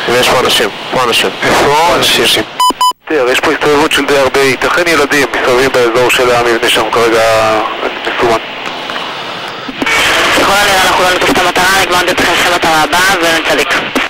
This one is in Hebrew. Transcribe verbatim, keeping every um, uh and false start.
ויש פה אנשים, פה אנשים. איפה? אנשים. תראה, יש פה הסתובבות של די הרבה, ייתכן ילדים מסתובבים באזור של המבנה שם כרגע מסומן. ככל הנראה אנחנו לא נתוף את המטרה, נגמר נתייחס למטרה הבאה ונצדיק.